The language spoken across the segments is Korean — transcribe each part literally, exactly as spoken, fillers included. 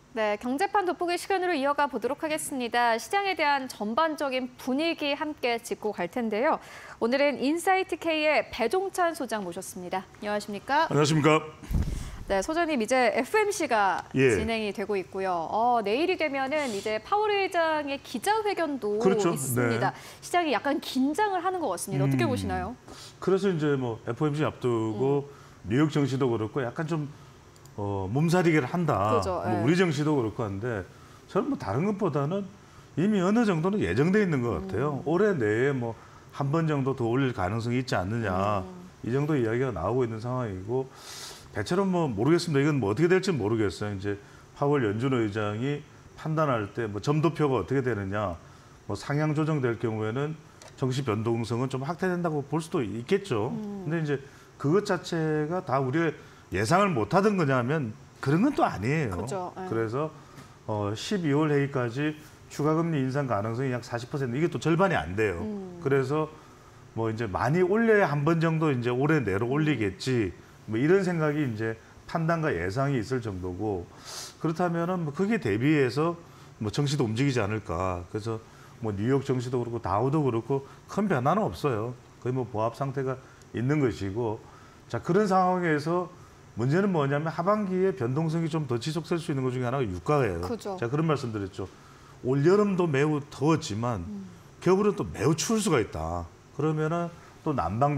네, 경제판 돋보기 시간으로 이어가 보도록 하겠습니다. 시장에 대한 전반적인 분위기 함께 짚고 갈 텐데요. 오늘은 인사이트K의 배종찬 소장 모셨습니다. 안녕하십니까? 안녕하십니까? 네, 소장님 이제 에프엠씨가 예. 진행이 되고 있고요. 어, 내일이 되면은 이제 파월 의장의 기자회견도 그렇죠. 있습니다. 네. 시장이 약간 긴장을 하는 것 같습니다. 어떻게 음, 보시나요? 그래서 이제 뭐 에프오엠씨 앞두고 음. 뉴욕 증시도 그렇고 약간 좀 어, 몸살이기를 한다. 그렇죠. 뭐 예. 우리 증시도 그렇고 한데 저는 뭐 다른 것보다는 이미 어느 정도는 예정돼 있는 것 같아요. 음. 올해 내에 뭐 한 번 정도 더 올릴 가능성이 있지 않느냐. 음. 이 정도 이야기가 나오고 있는 상황이고 대체로 뭐 모르겠습니다. 이건 뭐 어떻게 될지 모르겠어요. 이제 파월 연준 의장이 판단할 때 뭐 점도표가 어떻게 되느냐, 뭐 상향 조정될 경우에는 정시 변동성은 좀 확대된다고 볼 수도 있겠죠. 음. 근데 이제 그것 자체가 다 우리가 예상을 못하던 거냐면 그런 건 또 아니에요. 그렇죠. 네. 그래서 어, 십이월 회의까지 추가금리 인상 가능성이 약 사십 퍼센트, 이게 또 절반이 안 돼요. 음. 그래서 뭐 이제 많이 올려야 한 번 정도 이제 올해 내로 올리겠지. 뭐 이런 생각이 이제 판단과 예상이 있을 정도고, 그렇다면은 뭐 거기에 대비해서 뭐 정시도 움직이지 않을까. 그래서 뭐 뉴욕 정시도 그렇고 다우도 그렇고 큰 변화는 없어요. 거의 뭐 보합 상태가 있는 것이고, 자 그런 상황에서 문제는 뭐냐면 하반기에 변동성이 좀 더 지속될 수 있는 것 중에 하나가 유가예요. 그죠. 제가 그런 말씀드렸죠. 올 여름도 매우 더웠지만 음. 겨울은 또 매우 추울 수가 있다. 그러면은 또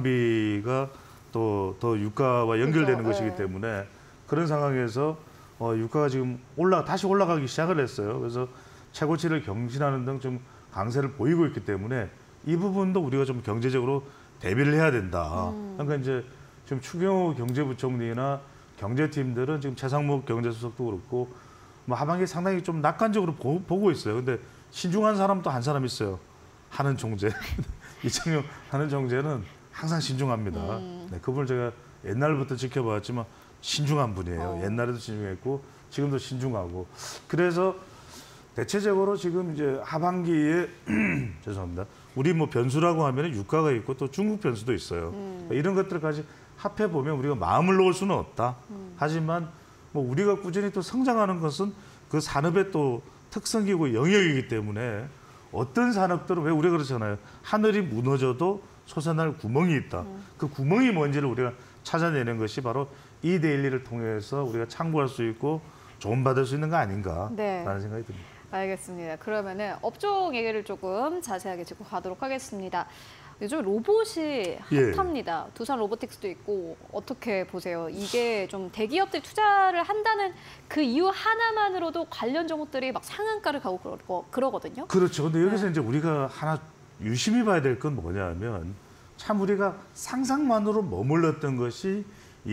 난방비가 또 더 유가와 연결되는 그죠. 것이기 네. 때문에 그런 상황에서 어, 유가가 지금 올라 다시 올라가기 시작을 했어요. 그래서 최고치를 경신하는 등 좀 강세를 보이고 있기 때문에 이 부분도 우리가 좀 경제적으로 대비를 해야 된다. 음. 그러니까 이제 지금 추경호 경제부총리나 경제팀들은 지금 최상목 경제수석도 그렇고 뭐 하반기 상당히 좀 낙관적으로 보, 보고 있어요. 근데 신중한 사람도 한 사람 있어요. 하는 총재. 이창용 하는 총재는 항상 신중합니다. 음. 네, 그분을 제가 옛날부터 지켜봤지만 신중한 분이에요. 어. 옛날에도 신중했고 지금도 신중하고. 그래서 대체적으로 지금 이제 하반기에 죄송합니다. 우리 뭐 변수라고 하면 유가가 있고 또 중국 변수도 있어요. 음. 이런 것들까지 합해 보면 우리가 마음을 놓을 수는 없다. 음. 하지만 뭐 우리가 꾸준히 또 성장하는 것은 그 산업의 또 특성이고 영역이기 때문에 어떤 산업들은 왜 우리가 그러잖아요. 하늘이 무너져도 솟아날 구멍이 있다. 음. 그 구멍이 뭔지를 우리가 찾아내는 것이 바로 이 데일리를 통해서 우리가 참고할 수 있고 도움받을 수 있는 거 아닌가라는 네. 생각이 듭니다. 알겠습니다. 그러면은 업종 얘기를 조금 자세하게 짚고 가도록 하겠습니다. 요즘 로봇이 예. 핫합니다. 두산 로보틱스도 있고 어떻게 보세요? 이게 좀 대기업들이 투자를 한다는 그 이유 하나만으로도 관련 종목들이 막 상한가를 가고 그러, 그러거든요. 그렇죠. 근데 여기서 네. 이제 우리가 하나 유심히 봐야 될 건 뭐냐면 참 우리가 상상만으로 머물렀던 것이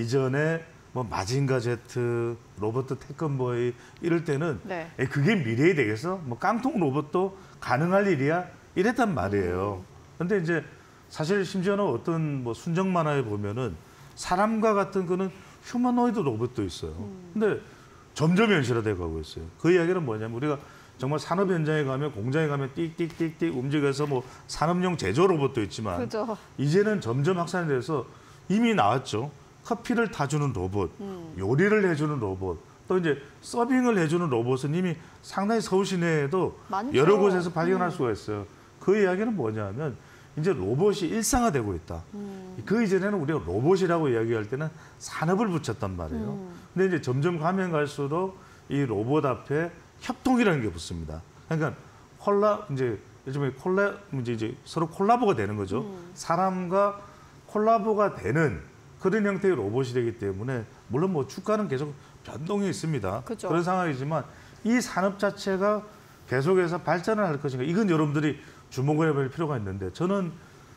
이전에 뭐 마징가 제트, 로버트 태권보이 이럴 때는 네. 에, 그게 미래에 되겠어? 뭐 깡통 로봇도 가능할 일이야? 이랬단 말이에요. 근데 이제 사실 심지어는 어떤 뭐 순정 만화에 보면은 사람과 같은 거는 휴머노이드 로봇도 있어요. 근데 점점 현실화돼 가고 있어요. 그 이야기는 뭐냐면 우리가 정말 산업 현장에 가면 공장에 가면 띡띡띡띡 움직여서 뭐 산업용 제조 로봇도 있지만 그죠. 이제는 점점 확산이 돼서 이미 나왔죠. 커피를 타주는 로봇, 음. 요리를 해주는 로봇, 또 이제 서빙을 해주는 로봇은 이미 상당히 서울 시내에도 많죠. 여러 곳에서 발견할 음. 수가 있어요. 그 이야기는 뭐냐면 이제 로봇이 일상화되고 있다. 음. 그 이전에는 우리가 로봇이라고 이야기할 때는 산업을 붙였단 말이에요. 음. 근데 이제 점점 가면 갈수록 이 로봇 앞에 협동이라는 게 붙습니다. 그러니까 콜라 이제 요즘에 콜라 이제 이제 서로 콜라보가 되는 거죠. 음. 사람과 콜라보가 되는 그런 형태의 로봇이 되기 때문에 물론 뭐 주가는 계속 변동이 있습니다. 그죠. 그런 상황이지만 이 산업 자체가 계속해서 발전을 할 것인가, 이건 여러분들이 주목을 해볼 필요가 있는데 저는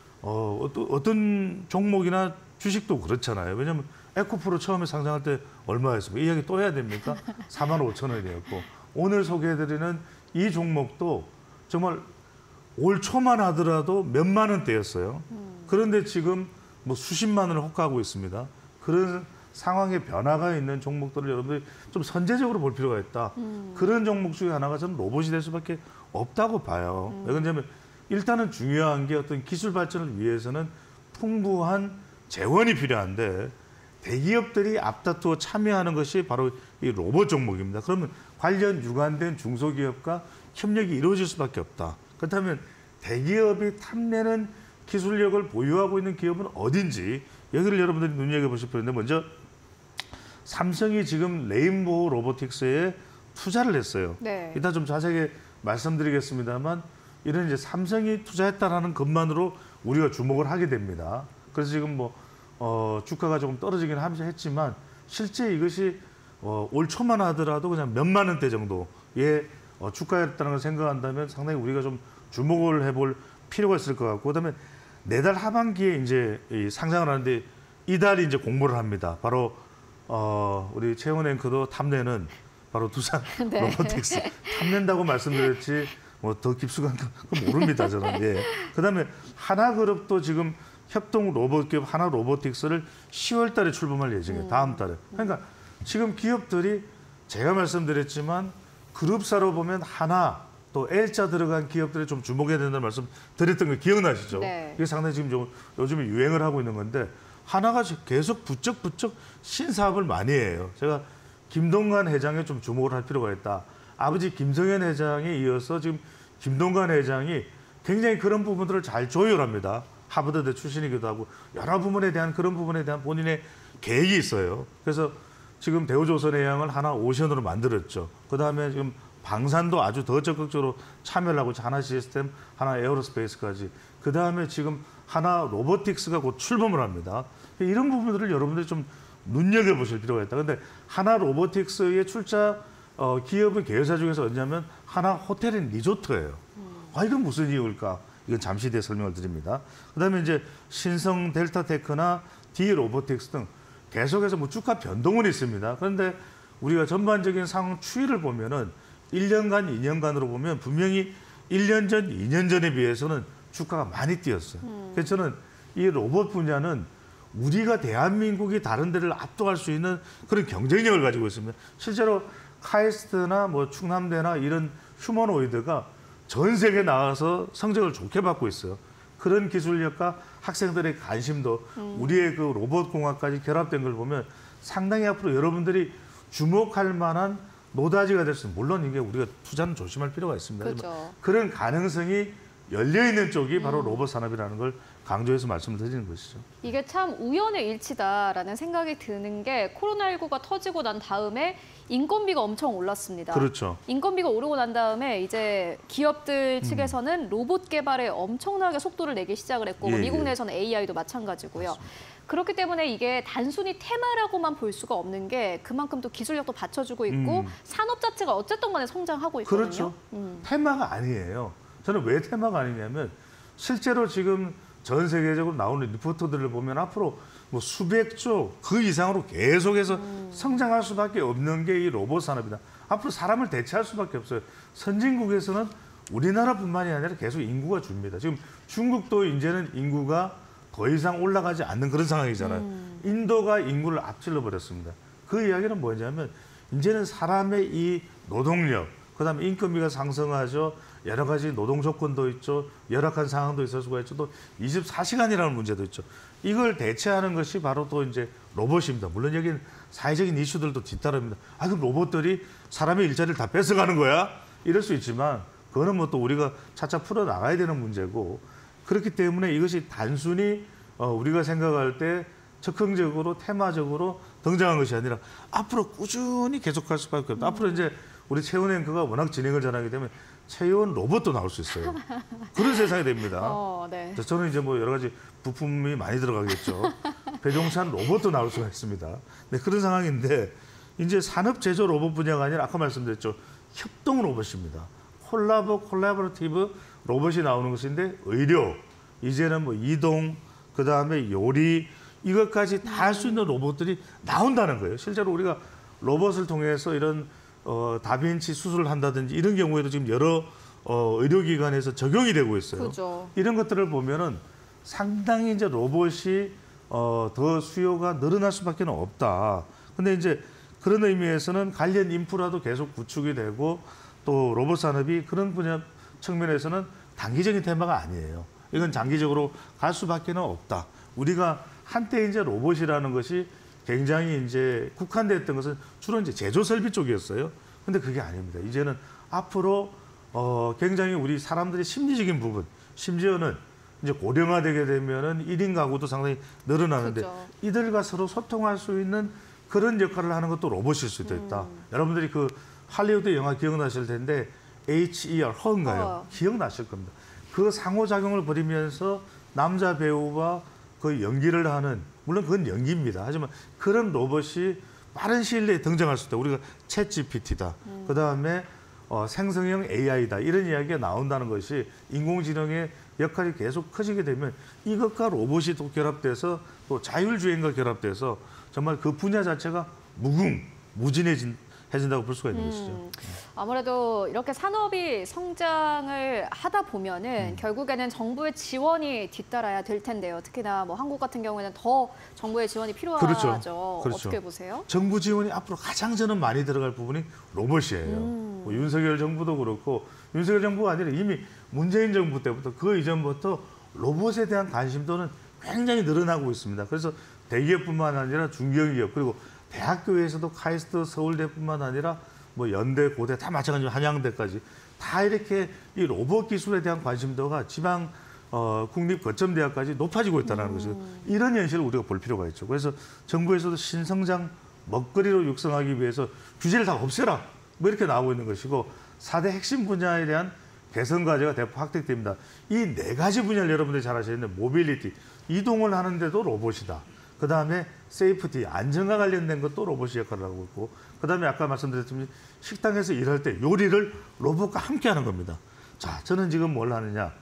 어, 어떤, 어떤 종목이나 주식도 그렇잖아요. 왜냐하면 에코프로 처음에 상장할 때 얼마였습니까? 이 이야기 또 해야 됩니까? 사만 오천 원이었고 오늘 소개해드리는 이 종목도 정말 올 초만 하더라도 몇만 원대였어요. 음. 그런데 지금 뭐 수십만 원을 호가하고 있습니다. 그런 상황의 변화가 있는 종목들을 여러분들이 좀 선제적으로 볼 필요가 있다. 음. 그런 종목 중에 하나가 저는 로봇이 될 수밖에 없다고 봐요. 음. 왜 그러냐면 일단은 중요한 게 어떤 기술 발전을 위해서는 풍부한 재원이 필요한데 대기업들이 앞다투어 참여하는 것이 바로 이 로봇 종목입니다. 그러면 관련 유관된 중소기업과 협력이 이루어질 수밖에 없다. 그렇다면 대기업이 탐내는 기술력을 보유하고 있는 기업은 어딘지 여기를 여러분들이 눈여겨보실 필요인데 먼저 삼성이 지금 레인보우 로보틱스에 투자를 했어요. 네. 이따 좀 자세하게 말씀드리겠습니다만 이런 이제 삼성이 투자했다라는 것만으로 우리가 주목을 하게 됩니다. 그래서 지금 뭐 어, 주가가 조금 떨어지긴 했지만 실제 이것이 어, 올 초만 하더라도 그냥 몇만 원대 정도의 어, 주가였다는 걸 생각한다면 상당히 우리가 좀 주목을 해볼 필요가 있을 것 같고 그다음에 내달 하반기에 이제 이 상장을 하는데 이달이 이제 공모를 합니다. 바로 어, 우리 채원 앵커도 탐내는 바로 두산 네. 로보틱스 탐낸다고 말씀드렸지 뭐 더 깊숙한 건 모릅니다 저는. 예. 그다음에 하나그룹도 지금 협동 로봇기업 하나 로보틱스를 시월 달에 출범할 예정이에요. 다음 달에. 그러니까 지금 기업들이 제가 말씀드렸지만 그룹사로 보면 하나 또 L자 들어간 기업들이 좀 주목해야 된다는 말씀 드렸던 거 기억나시죠? 네. 이게 상당히 지금 좀 요즘에 유행을 하고 있는 건데 하나가 계속 부쩍부쩍 신사업을 많이 해요. 제가 김동관 회장에 좀 주목을 할 필요가 있다. 아버지 김성현 회장에 이어서 지금 김동관 회장이 굉장히 그런 부분들을 잘 조율합니다. 하버드대 출신이기도 하고 여러 부분에 대한 그런 부분에 대한 본인의 계획이 있어요. 그래서 지금 대우조선해양을 하나 오션으로 만들었죠. 그다음에 지금 방산도 아주 더 적극적으로 참여를 하고 하나 시스템, 하나 에어로스페이스까지. 그다음에 지금 하나 로보틱스가 곧 출범을 합니다. 이런 부분들을 여러분들이 좀 눈여겨보실 필요가 있다. 근데 하나 로보틱스의 출자 어, 기업의 계열사 중에서 어디냐면 하나 호텔 앤 리조트예요. 아, 이건 무슨 이유일까? 이건 잠시 뒤에 설명을 드립니다. 그다음에 이제 신성 델타테크나 D 로보틱스 등 계속해서 뭐 주가 변동은 있습니다. 그런데 우리가 전반적인 상황 추이를 보면은 일 년간, 이 년간으로 보면 분명히 일 년 전, 이 년 전에 비해서는 주가가 많이 뛰었어요. 음. 그래서 저는 이 로봇 분야는 우리가 대한민국이 다른 데를 압도할 수 있는 그런 경쟁력을 가지고 있습니다. 실제로 카이스트나 뭐 충남대나 이런 휴머노이드가 전 세계에 나가서 성적을 좋게 받고 있어요. 그런 기술력과 학생들의 관심도 음. 우리의 그 로봇공학까지 결합된 걸 보면 상당히 앞으로 여러분들이 주목할 만한 노다지가 될 수 있는, 물론 이게 우리가 투자는 조심할 필요가 있습니다. 그렇죠. 그런 가능성이 열려있는 쪽이 바로 음. 로봇 산업이라는 걸 강조해서 말씀을 드리는 것이죠. 이게 참 우연의 일치다라는 생각이 드는 게 코로나십구가 터지고 난 다음에 인건비가 엄청 올랐습니다. 그렇죠. 인건비가 오르고 난 다음에 이제 기업들 측에서는 음. 로봇 개발에 엄청나게 속도를 내기 시작을 했고 예, 미국 내에서는 예. 에이아이도 마찬가지고요. 맞습니다. 그렇기 때문에 이게 단순히 테마라고만 볼 수가 없는 게 그만큼 또 기술력도 받쳐주고 있고 음. 산업 자체가 어쨌든 간에 성장하고 있거든요. 그렇죠. 음. 테마가 아니에요. 저는 왜 테마가 아니냐면 실제로 지금 전 세계적으로 나오는 리포트들을 보면 앞으로 뭐 수백 조 그 이상으로 계속해서 음. 성장할 수밖에 없는 게 이 로봇 산업이다. 앞으로 사람을 대체할 수밖에 없어요. 선진국에서는 우리나라뿐만이 아니라 계속 인구가 줍니다. 지금 중국도 이제는 인구가 더 이상 올라가지 않는 그런 상황이잖아요. 음. 인도가 인구를 앞질러 버렸습니다. 그 이야기는 뭐냐면 이제는 사람의 이 노동력, 그다음에 인건비가 상승하죠. 여러 가지 노동 조건도 있죠. 열악한 상황도 있을 수가 있죠. 또 이십사 시간이라는 문제도 있죠. 이걸 대체하는 것이 바로 또 이제 로봇입니다. 물론 여기는 사회적인 이슈들도 뒤따릅니다. 아, 그럼 로봇들이 사람의 일자리를 다 뺏어가는 거야? 이럴 수 있지만 그거는 뭐 또 우리가 차차 풀어 나가야 되는 문제고, 그렇기 때문에 이것이 단순히 어, 우리가 생각할 때 적극적으로 테마적으로 등장한 것이 아니라 앞으로 꾸준히 계속할 수밖에 없다. 음. 앞으로 이제 우리 채원 앵커가 워낙 진행을 잘하기 때문에 채원 로봇도 나올 수 있어요. 그런 세상이 됩니다. 어, 네. 저는 이제 뭐 여러 가지 부품이 많이 들어가겠죠. 배종찬 로봇도 나올 수가 있습니다. 네, 그런 상황인데 이제 산업 제조 로봇 분야가 아니라 아까 말씀드렸죠. 협동 로봇입니다. 콜라보, 콜라보레이티브 로봇이 나오는 것인데 의료, 이제는 뭐 이동, 그 다음에 요리, 이것까지 다 할 수 있는 로봇들이 나온다는 거예요. 실제로 우리가 로봇을 통해서 이런 어, 다빈치 수술을 한다든지 이런 경우에도 지금 여러 어, 의료기관에서 적용이 되고 있어요. 그죠. 이런 것들을 보면은 상당히 이제 로봇이 어, 더 수요가 늘어날 수밖에 없다. 근데 이제 그런 의미에서는 관련 인프라도 계속 구축이 되고 또 로봇 산업이 그런 분야 측면에서는 단기적인 테마가 아니에요. 이건 장기적으로 갈 수밖에 없다. 우리가 한때 이제 로봇이라는 것이 굉장히 이제 국한됐던 것은 주로 이제 제조 설비 쪽이었어요. 근데 그게 아닙니다. 이제는 앞으로 어, 굉장히 우리 사람들의 심리적인 부분, 심지어는 이제 고령화되게 되면은 일 인 가구도 상당히 늘어나는데 그렇죠. 이들과 서로 소통할 수 있는 그런 역할을 하는 것도 로봇일 수도 있다. 음. 여러분들이 그 할리우드 영화 기억나실 텐데 에이치 이 알 허인가요? 어. 기억나실 겁니다. 그 상호작용을 벌이면서 남자 배우와 그 연기를 하는, 물론 그건 연기입니다. 하지만 그런 로봇이 빠른 시일 내에 등장할 수 있다. 우리가 챗 지피티다. 음. 그다음에 어, 생성형 에이아이다. 이런 이야기가 나온다는 것이 인공지능의 역할이 계속 커지게 되면 이것과 로봇이 또 결합돼서 또 자율주행과 결합돼서 정말 그 분야 자체가 무궁, 무진해진 해진다고 볼 수가 있는 음, 것이죠. 아무래도 이렇게 산업이 성장을 하다 보면은 음. 결국에는 정부의 지원이 뒤따라야 될 텐데요. 특히나 뭐 한국 같은 경우에는 더 정부의 지원이 필요하죠. 그렇죠. 그렇죠. 어떻게 보세요? 정부 지원이 앞으로 가장 저는 많이 들어갈 부분이 로봇이에요. 음. 뭐 윤석열 정부도 그렇고, 윤석열 정부가 아니라 이미 문재인 정부 때부터 그 이전부터 로봇에 대한 관심도는 굉장히 늘어나고 있습니다. 그래서 대기업뿐만 아니라 중견기업, 그리고 대학교에서도 카이스트 서울대뿐만 아니라 뭐 연대, 고대 다 마찬가지로 한양대까지 다 이렇게 이 로봇 기술에 대한 관심도가 지방 어, 국립 거점대학까지 높아지고 있다는 음. 것이죠. 이런 현실을 우리가 볼 필요가 있죠. 그래서 정부에서도 신성장 먹거리로 육성하기 위해서 규제를 다 없애라, 뭐 이렇게 나오고 있는 것이고, 사 대 핵심 분야에 대한 개선 과제가 대폭 확대됩니다. 이 네 가지 분야를 여러분들이 잘 아시는 모빌리티, 이동을 하는데도 로봇이다. 그 다음에 세이프티, 안전과 관련된 것도 로봇이 역할을 하고 있고, 그 다음에 아까 말씀드렸지만 식당에서 일할 때 요리를 로봇과 함께 하는 겁니다. 자, 저는 지금 뭘 하느냐.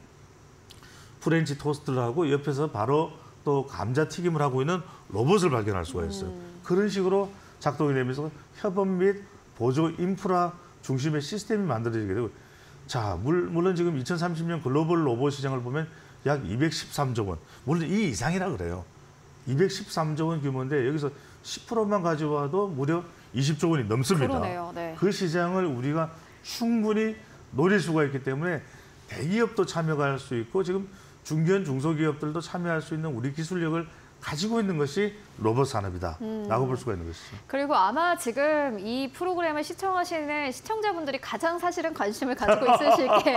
프렌치 토스트를 하고 옆에서 바로 또 감자튀김을 하고 있는 로봇을 발견할 수가 있어요. 음. 그런 식으로 작동이 되면서 협업 및 보조 인프라 중심의 시스템이 만들어지게 되고, 자, 물론 지금 이천삼십 년 글로벌 로봇 시장을 보면 약 이백십삼조 원, 물론 이 이상이라 그래요. 이백십삼조 원 규모인데 여기서 십 퍼센트만 가져와도 무려 이십조 원이 넘습니다. 그러네요. 네. 그 시장을 우리가 충분히 노릴 수가 있기 때문에 대기업도 참여가 할 수 있고, 지금 중견 중소기업들도 참여할 수 있는 우리 기술력을 가지고 있는 것이 로봇 산업이다 음. 라고 볼 수가 있는 것이죠. 그리고 아마 지금 이 프로그램을 시청하시는 시청자분들이 가장 사실은 관심을 가지고 있으실 게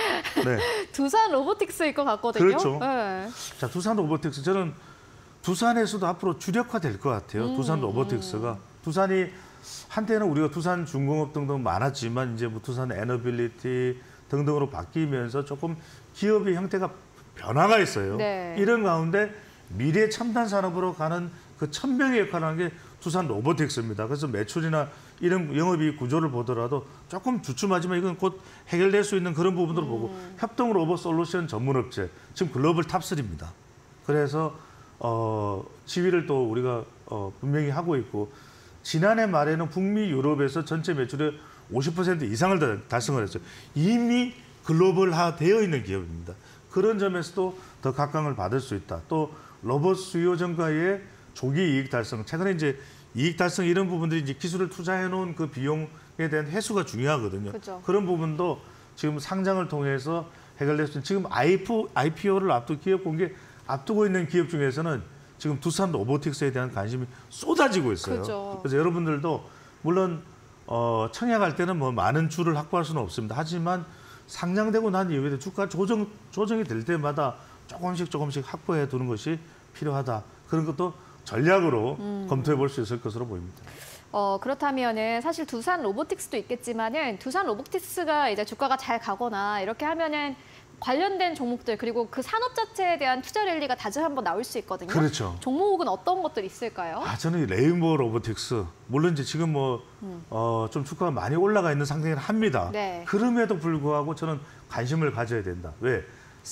네. 두산 로보틱스일 것 같거든요. 그렇죠. 네. 자, 두산 로보틱스, 저는 두산에서도 앞으로 주력화될 것 같아요. 음. 두산 로보틱스가. 두산이 한때는 우리가 두산 중공업 등등 많았지만 이제 뭐 두산 에너빌리티 등등으로 바뀌면서 조금 기업의 형태가 변화가 있어요. 네. 이런 가운데 미래 첨단 산업으로 가는 그 천병의 역할을 하는 게 두산 로보틱스입니다. 그래서 매출이나 이런 영업이익 구조를 보더라도 조금 주춤하지만 이건 곧 해결될 수 있는 그런 부분들을 음. 보고, 협동 로봇 솔루션 전문업체, 지금 글로벌 탑삼입니다. 그래서 어, 지위를 또 우리가 어, 분명히 하고 있고, 지난해 말에는 북미 유럽에서 전체 매출의 오십 퍼센트 이상을 다, 달성을 했어요. 이미 글로벌화 되어 있는 기업입니다. 그런 점에서도 더 각광을 받을 수 있다. 또 로봇 수요 증가의 조기 이익 달성, 최근에 이제 이익 달성 이런 부분들이 이제 기술을 투자해 놓은 그 비용에 대한 회수가 중요하거든요. 그렇죠. 그런 부분도 지금 상장을 통해서 해결될 수 있는, 지금 아이피오를 앞두고 기업 공개 앞두고 있는 기업 중에서는 지금 두산 로보틱스에 대한 관심이 쏟아지고 있어요. 그렇죠. 그래서 여러분들도 물론 어, 청약할 때는 뭐 많은 주를 확보할 수는 없습니다. 하지만 상장되고 난 이후에 주가 조정, 조정이 될 때마다 조금씩 조금씩 확보해 두는 것이 필요하다. 그런 것도 전략으로 음. 검토해 볼 수 있을 것으로 보입니다. 어, 그렇다면은 사실 두산 로보틱스도 있겠지만은 두산 로보틱스가 이제 주가가 잘 가거나 이렇게 하면은 관련된 종목들, 그리고 그 산업 자체에 대한 투자 랠리가 다시 한번 나올 수 있거든요. 그렇죠. 종목은 어떤 것들 있을까요? 아, 저는 이 레인보우 로보틱스, 물론 이제 지금 뭐, 음. 어, 좀 주가가 많이 올라가 있는 상태긴 합니다. 네. 그럼에도 불구하고 저는 관심을 가져야 된다. 왜?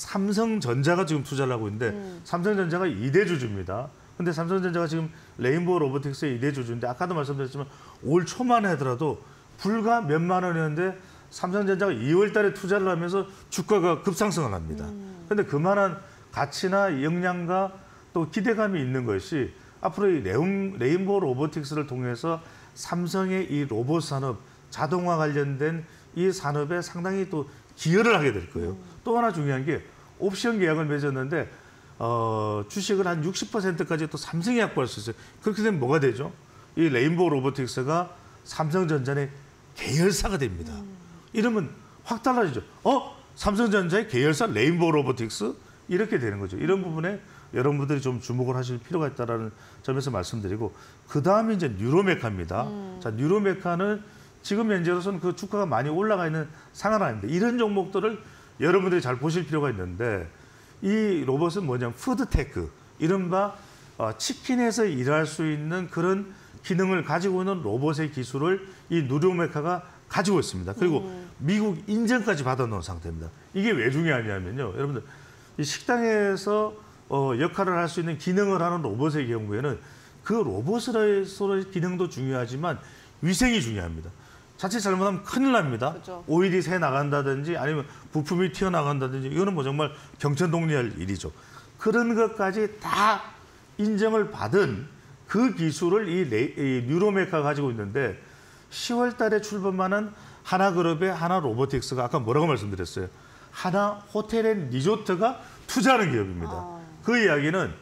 삼성전자가 지금 투자를 하고 있는데, 음. 삼성전자가 이 대 주주입니다. 근데 삼성전자가 지금 레인보우 로보틱스의 이 대 주주인데, 아까도 말씀드렸지만 올 초만 하더라도 불과 몇만 원이었는데 삼성전자가 이월 달에 투자를 하면서 주가가 급상승을 합니다. 그런데 음. 그만한 가치나 역량과 또 기대감이 있는 것이 앞으로 이 레인, 레인보우 로보틱스를 통해서 삼성의 이 로봇 산업, 자동화 관련된 이 산업에 상당히 또 기여를 하게 될 거예요. 음. 또 하나 중요한 게 옵션 계약을 맺었는데 어, 주식을 한 육십 퍼센트까지 또 삼성이 확보할 수 있어요. 그렇게 되면 뭐가 되죠? 이 레인보우 로보틱스가 삼성전자의 계열사가 됩니다. 음. 이러면 확 달라지죠. 어? 삼성전자의 계열사 레인보우 로보틱스? 이렇게 되는 거죠. 이런 부분에 여러분들이 좀 주목을 하실 필요가 있다는 점에서 말씀드리고, 그 다음에 이제 뉴로메카입니다. 음. 자, 뉴로메카는 지금 현재로서는 그 주가가 많이 올라가 있는 상황은 아닌데, 이런 종목들을 여러분들이 잘 보실 필요가 있는데, 이 로봇은 뭐냐면 푸드테크, 이른바 어, 치킨에서 일할 수 있는 그런 기능을 가지고 있는 로봇의 기술을 이 뉴로메카가 가지고 있습니다. 그리고 음. 미국 인증까지 받아놓은 상태입니다. 이게 왜 중요하냐면요, 여러분들 이 식당에서 어, 역할을 할 수 있는 기능을 하는 로봇의 경우에는 그 로봇으로서의 기능도 중요하지만 위생이 중요합니다. 자칫 잘못하면 큰일 납니다. 그렇죠. 오일이 새 나간다든지 아니면 부품이 튀어나간다든지, 이거는 뭐 정말 경천동리할 일이죠. 그런 것까지 다 인정을 받은 그 기술을 이, 레, 이 뉴로메카가 가지고 있는데, 시월 달에 출범하는 하나그룹의 하나로보틱스가 아까 뭐라고 말씀드렸어요? 하나 호텔 앤 리조트가 투자하는 기업입니다. 아. 그 이야기는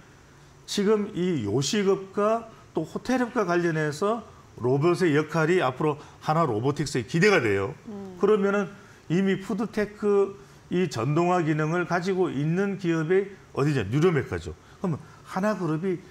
지금 이 요식업과 또 호텔업과 관련해서 로봇의 역할이 앞으로 하나 로보틱스에 기대가 돼요. 음. 그러면은 이미 푸드테크 이 전동화 기능을 가지고 있는 기업이 어디냐? 뉴로메카죠. 그러면 하나그룹이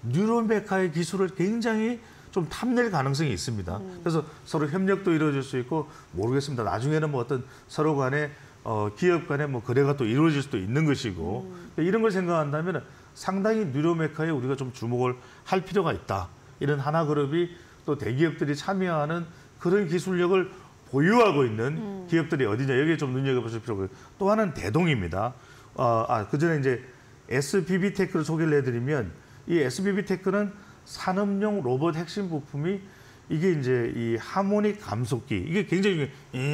뉴로메카의 기술을 굉장히 좀 탐낼 가능성이 있습니다. 음. 그래서 서로 협력도 이루어질 수 있고, 모르겠습니다. 나중에는 뭐 어떤 서로 간에 어, 기업 간에 뭐 거래가 또 이루어질 수도 있는 것이고, 음. 이런 걸 생각한다면 상당히 뉴로메카에 우리가 좀 주목을 할 필요가 있다. 이런 하나그룹이 또 대기업들이 참여하는 그런 기술력을 보유하고 있는 음. 기업들이 어디냐, 여기에 좀 눈여겨보실 필요가 있고, 또 하나는 대동입니다. 어, 아, 그 전에 이제 에스비비테크를 소개를 해드리면, 이 에스비비테크는 산업용 로봇 핵심 부품이 이게 이제 이 하모닉 감속기, 이게 굉장히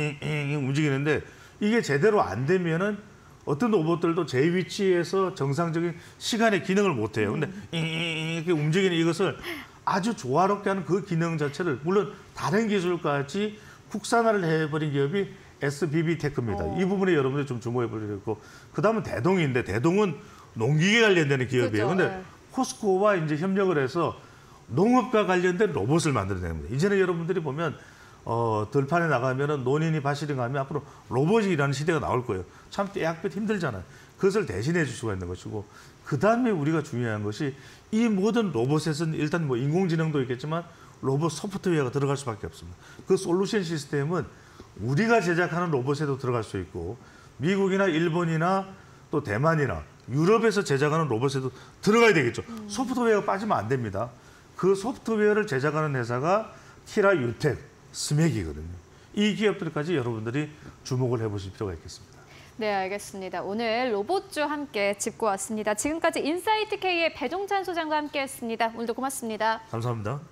잉잉 움직이는데, 이게 제대로 안 되면은 어떤 로봇들도 제 위치에서 정상적인 시간의 기능을 못 해요. 근데 잉잉 이렇게 움직이는 이것을 아주 조화롭게 하는 그 기능 자체를, 물론 다른 기술까지 국산화를 해버린 기업이 에스비비테크입니다. 어. 이 부분에 여러분들이 좀 주목해 보시고, 그 다음은 대동인데, 대동은 농기계 관련되는 기업이에요. 그런데 네. 포스코와 이제 협력을 해서 농업과 관련된 로봇을 만들어내는 겁니다. 이제는 여러분들이 보면 어, 들판에 나가면은 논인이 바시링 하면 앞으로 로봇이 일하는 시대가 나올 거예요. 참 떼약볕 힘들잖아요. 그것을 대신해 줄 수가 있는 것이고, 그 다음에 우리가 중요한 것이, 이 모든 로봇에서는 일단 뭐 인공지능도 있겠지만 로봇 소프트웨어가 들어갈 수밖에 없습니다. 그 솔루션 시스템은 우리가 제작하는 로봇에도 들어갈 수 있고, 미국이나 일본이나 또 대만이나 유럽에서 제작하는 로봇에도 들어가야 되겠죠. 음. 소프트웨어가 빠지면 안 됩니다. 그 소프트웨어를 제작하는 회사가 티라 유텍, 스맥이거든요. 이 기업들까지 여러분들이 주목을 해보실 필요가 있겠습니다. 네, 알겠습니다. 오늘 로봇주 함께 짚고 왔습니다. 지금까지 인사이트 K의 배종찬 소장과 함께했습니다. 오늘도 고맙습니다. 감사합니다.